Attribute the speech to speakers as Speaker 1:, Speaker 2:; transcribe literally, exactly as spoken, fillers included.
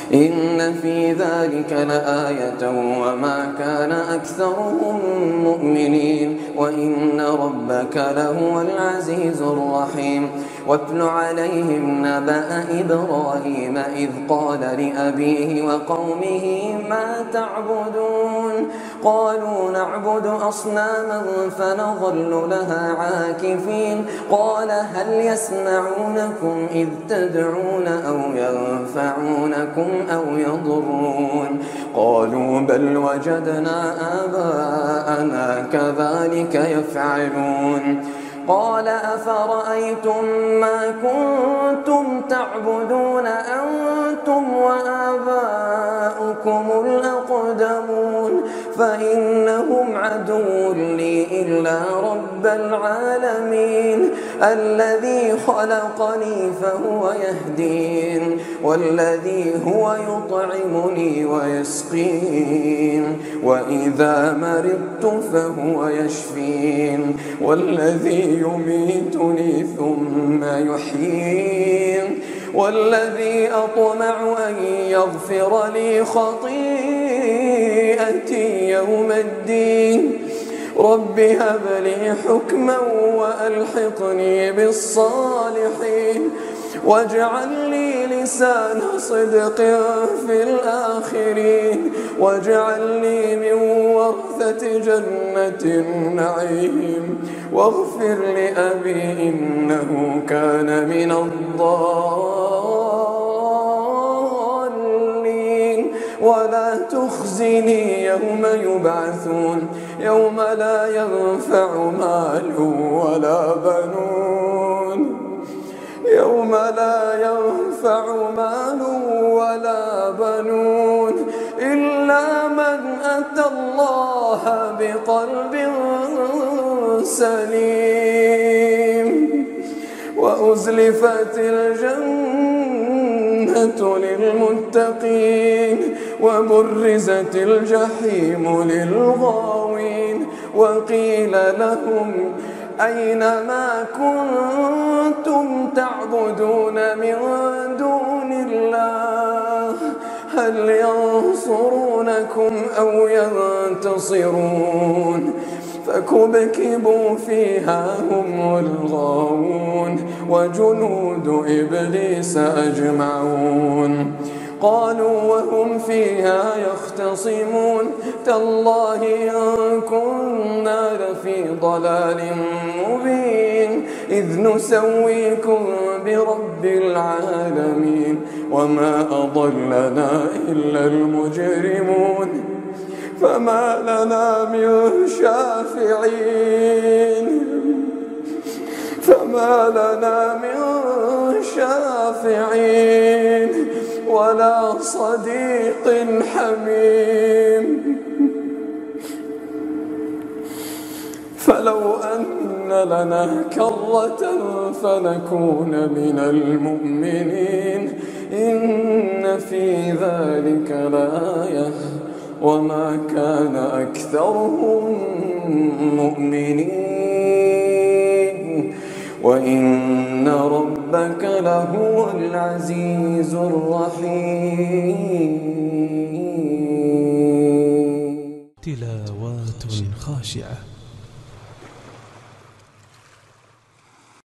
Speaker 1: إن في ذلك لآية وما كان أكثرهم مؤمنين وإن ربك لهو العزيز الرحيم. واتل عليهم نبأ إبراهيم إذ قال لأبيه وقومه ما تعبدون قالوا نعبد أصناما فنظل لها عاكفين قال هل يسمعونكم إذ تدعون أو ينفعونكم أو يضرون قالوا بل وجدنا آباءنا كذلك يفعلون قال أفرأيتم ما كنتم تعبدون أنتم وآباؤكم الأقدمون فإنهم عدو لي إلا رب العالمين الذي خلقني فهو يهدين والذي هو يطعمني ويسقين وإذا مرضت فهو يشفين والذي يميتني ثم يحيين والذي أطمع أن يغفر لي خطيئتي يوم الدين رب هب لي حكما وألحقني بالصالحين واجعل لي لسان صدق في الآخرين واجعلني من ورثة جنة النعيم واغفر لأبي إنه كان من الضالين ولا تخزني يوم يبعثون يوم لا ينفع مال ولا بنون يوم لا ينفع مال ولا بنون إلا من أتى الله بقلب سليم وأزلفت الجنة للمتقين وبرزت الجحيم للغاوين وقيل لهم أين ما كنتم تعبدون من دون الله هل ينصرونكم أو ينتصرون فكبكبوا فيها هم والغاوون وجنود إبليس أجمعون قالوا وهم فيها يختصمون تالله إن كنا لفي ضلال مبين إذ نسويكم برب العالمين وما أضلنا إلا المجرمون فما لنا من شافعين فما لنا من شافعين ولا صديق حميم فلو أن لنا كرة فنكون من المؤمنين إن في ذلك لآية وما كان أكثرهم مؤمنين وإن ربك لهو العزيز الرحيم.
Speaker 2: تلاوات خاشعة.